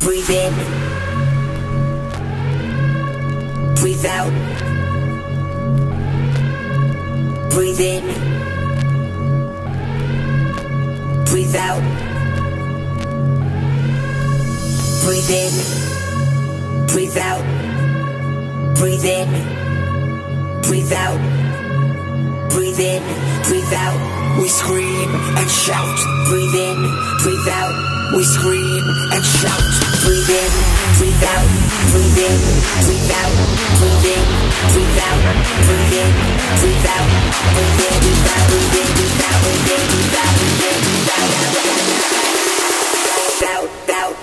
Breathe in. Breathe out. Breathe in. Breathe out. Breathe in. Breathe out. Breathe in. Breathe out. Breathe in. Breathe out. We scream and shout. Breathe in. Breathe out. We scream and shout. Breathe in. Breathe out. Breathe in. Breathe out. Breathe in. Breathe out. Breathe in. Breathe out. Breathe in. Breathe out. Breathe in. Breathe out. Breathe in. Breathe out. Breathe in. Breathe out. Out. Out.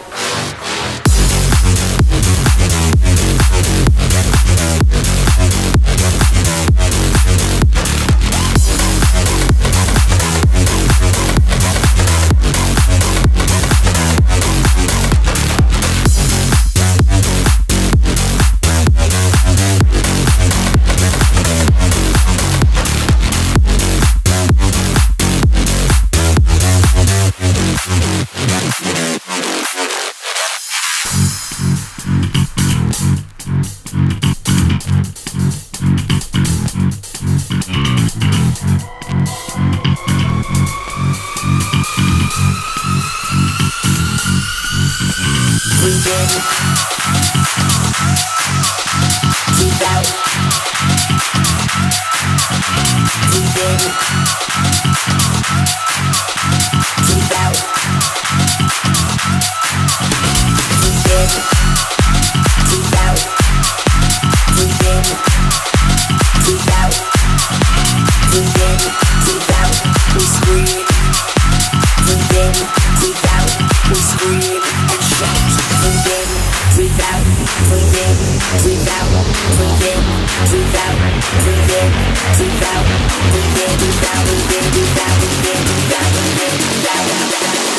Breathe in. Breathe out. Breathe in. Breathe out. Breathe in. Breathe out. Breathe in. Breathe out. Breathe in. Breathe out. We scream. Breathe in. Breathe out. We scream and shout. Breathe in. Breathe out. Breathe in. Breathe out. Breathe in. Breathe out. Breathe in. Breathe out. Breathe in. Breathe out. Breathe in. Breathe out. Breathe in. Breathe out. Breathe in. Breathe out.